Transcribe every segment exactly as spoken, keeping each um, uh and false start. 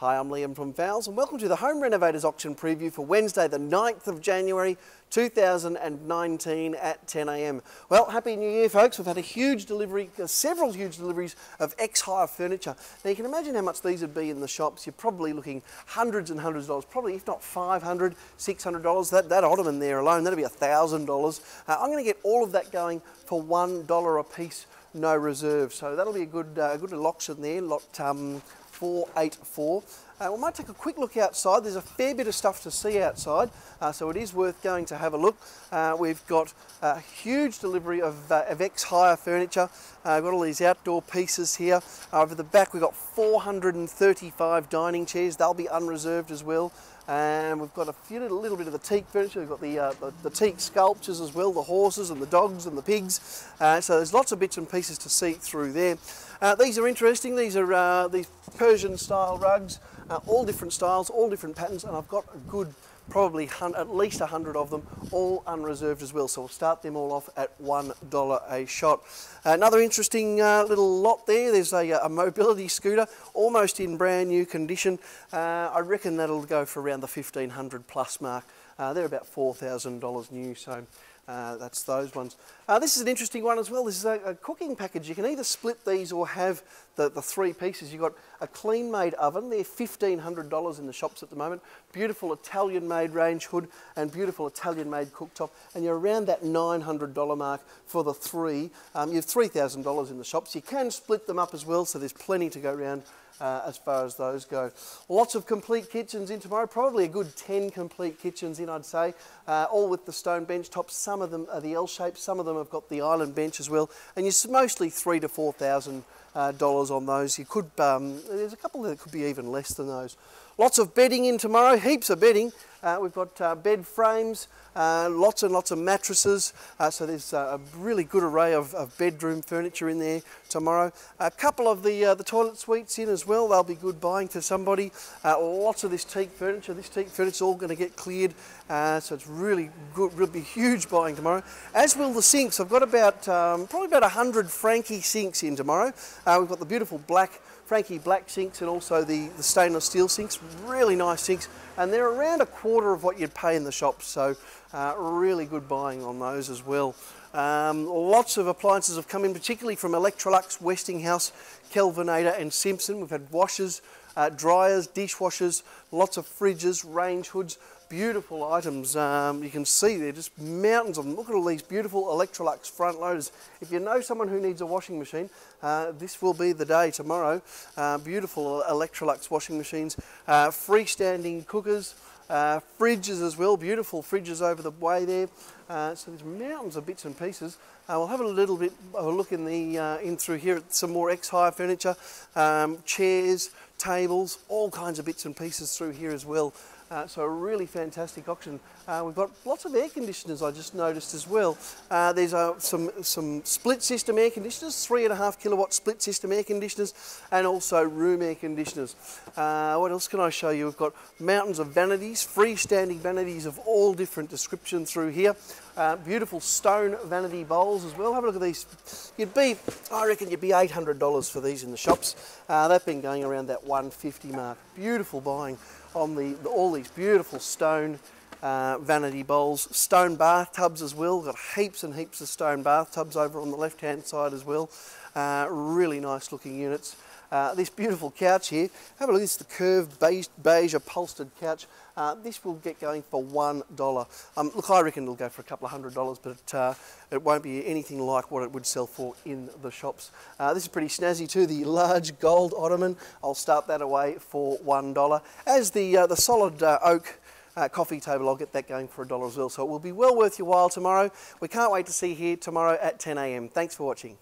Hi, I'm Liam from Fowles and welcome to the Home Renovators auction preview for Wednesday the ninth of January two thousand nineteen at ten A M. Well, Happy New Year folks. We've had a huge delivery, uh, several huge deliveries of ex-hire furniture. Now you can imagine how much these would be in the shops. You're probably looking hundreds and hundreds of dollars, probably if not five hundred dollars, six hundred dollars. That, that ottoman there alone, that'll be one thousand dollars. Uh, I'm going to get all of that going for one dollar a piece, no reserve. So that'll be a good, uh, good little auction there, lot um, four eight four. Uh, we might take a quick look outside. There's a fair bit of stuff to see outside, uh, so it is worth going to have a look. Uh, we've got a huge delivery of, uh, of ex-hire furniture. Uh, we've got all these outdoor pieces here. Uh, over the back we've got four hundred thirty-five dining chairs. They'll be unreserved as well. And we've got a few little, little bit of the teak furniture. We've got the, uh, the, the teak sculptures as well, the horses and the dogs and the pigs. Uh, so there's lots of bits and pieces to see through there. Uh, these are interesting. These are uh, these Persian style rugs, uh, all different styles, all different patterns, and I've got a good probably at least a hundred of them, all unreserved as well. So we'll start them all off at one dollar a shot. Another interesting uh, little lot there. There's a, a mobility scooter, almost in brand new condition. Uh, I reckon that'll go for around the fifteen hundred plus mark. Uh, they're about four thousand dollars new, so uh, that's those ones. Uh, this is an interesting one as well. This is a, a cooking package. You can either split these or have the, the three pieces. You've got a clean made oven. They're fifteen hundred dollars in the shops at the moment. Beautiful Italian made range hood and beautiful Italian made cooktop. And you're around that nine hundred dollar mark for the three. Um, you have three thousand dollars in the shops. You can split them up as well, so there's plenty to go around Uh, as far as those go. Lots of complete kitchens in tomorrow, probably a good ten complete kitchens in, I'd say, uh, all with the stone bench tops. Some of them are the L shape, some of them have got the island bench as well, and you're mostly three to four thousand uh, dollars on those. You could, um, there's a couple that could be even less than those. Lots of bedding in tomorrow, heaps of bedding. Uh, we've got uh, bed frames, uh, lots and lots of mattresses, uh, so there's uh, a really good array of, of bedroom furniture in there tomorrow. A couple of the uh, the toilet suites in as well, they'll be good buying for somebody. Uh, lots of this teak furniture, this teak furniture's all going to get cleared, uh, so it's really good, will be huge buying tomorrow. As will the sinks. I've got about, um, probably about one hundred Frankie sinks in tomorrow. Uh, we've got the beautiful black Frankie black sinks and also the, the stainless steel sinks, really nice sinks, and they're around a quarter of what you'd pay in the shops, so uh, really good buying on those as well. Um, lots of appliances have come in, particularly from Electrolux, Westinghouse, Kelvinator and Simpson. We've had washers, uh, dryers, dishwashers, lots of fridges, range hoods, beautiful items. Um, you can see there just mountains of them. Look at all these beautiful Electrolux front loaders. If you know someone who needs a washing machine, uh, this will be the day tomorrow. Uh, beautiful Electrolux washing machines, uh, freestanding cookers, uh, fridges as well, beautiful fridges over the way there. Uh, so there's mountains of bits and pieces. Uh, we'll have a little bit of a look in the uh, in through here at some more ex-hire furniture, um, chairs, tables, all kinds of bits and pieces through here as well. Uh, so a really fantastic auction. Uh, we've got lots of air conditioners I just noticed as well. Uh, there's uh, some, some split system air conditioners, three and a half kilowatt split system air conditioners, and also room air conditioners. Uh, what else can I show you? We've got mountains of vanities, freestanding vanities of all different description through here. Uh, beautiful stone vanity bowls as well. Have a look at these. You'd be, I reckon you'd be eight hundred dollars for these in the shops. Uh, they've been going around that one fifty mark. Beautiful buying on the, the all these beautiful stone uh, vanity bowls. Stone bathtubs as well. Got heaps and heaps of stone bathtubs over on the left hand side as well. Uh, really nice looking units. Uh, this beautiful couch here, have a look, this is the curved beige, beige upholstered couch. Uh, this will get going for one dollar. Um, look, I reckon it'll go for a couple of hundred dollars, but uh, it won't be anything like what it would sell for in the shops. Uh, this is pretty snazzy too, the large gold ottoman. I'll start that away for one dollar. As the, uh, the solid uh, oak uh, coffee table, I'll get that going for a dollar as well. So it will be well worth your while tomorrow. We can't wait to see you here tomorrow at ten A M. Thanks for watching.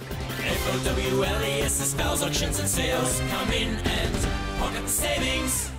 F O W L E S is Fowles Auctions and Sales. Come in and pocket the savings.